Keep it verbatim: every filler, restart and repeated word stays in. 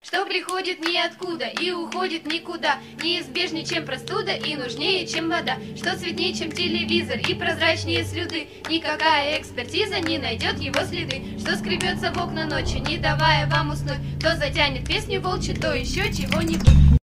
Что приходит ниоткуда и уходит никуда, неизбежнее, чем простуда и нужнее, чем вода. Что цветнее, чем телевизор и прозрачнее слюды, никакая экспертиза не найдет его следы. Что скребется в окна ночью, не давая вам уснуть, то затянет песню волчью, то еще чего-нибудь.